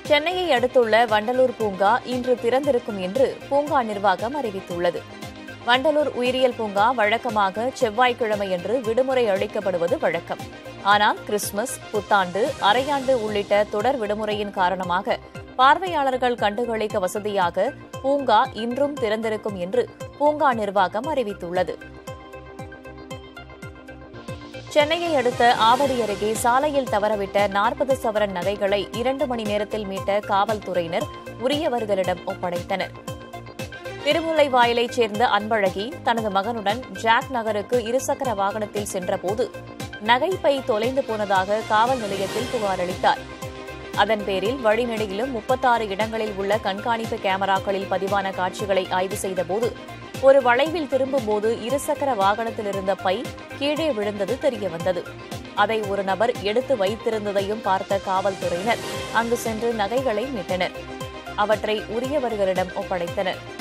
சென்னையை அடுத்துள்ள வண்டலூர் பூங்கா இன்று திறந்திருக்கும் என்று பூங்கா நிர்வாகம் அறிவித்துள்ளது. வண்டலூர் உயிரியல் பூங்கா வழக்கமாக செவ்வாய்க்கிழமையன்று விடுமுறை அளிக்கப்படுவது வழக்கம். ஆனால் கிறிஸ்துமஸ், புத்தாண்டு, அரையாண்டு உள்ளிட்ட தொடர் விடுமுறையின் காரணமாக பார்வையாளர்கள் கண்டுகளிக்க வசதியாக பூங்கா இன்றும் திறந்திருக்கும் என்று பூங்கா நிர்வாகம் அறிவித்துள்ளது. சென்னையை அடுத்த ஆவடி அருகே சாலையில் தவறவிட்ட 40 சவரன் நகைகளை 2 மணி நேரத்தில் மீட்ட காவல்துறையினர் உரியவர்களிடம் ஒப்படைத்தனர். திருமுல்லைவாயலைச் சேர்ந்த அன்பழகி தனது மகனுடன் ஜாக் நகருக்கு இருசக்கர வாகனத்தில் சென்றபோது நகைப்பை தொலைந்து போனதாக காவல் நிலையத்தில் புகார் அளித்தார். அதன் பேரில் வழிநெடுகிலும் 36 இடங்களில் உள்ள கண்காணிப்பு கேமராக்களில் பதிவான காட்சிகளை ஆய்வு செய்தபோது ஒரு வளைவில் திரும்பும்போது இருசக்கர வாகனத்தில் இருந்த பை கீழே விழுந்தது தெரியவந்தது. அதை ஒரு நபர் எடுத்து வைத்திருந்ததையும் பார்த்த காவல்துறையினர் அங்கு சென்று நகைகளை மீட்டனர். அவற்றை உரியவர்களிடம் ஒப்படைத்தனர்.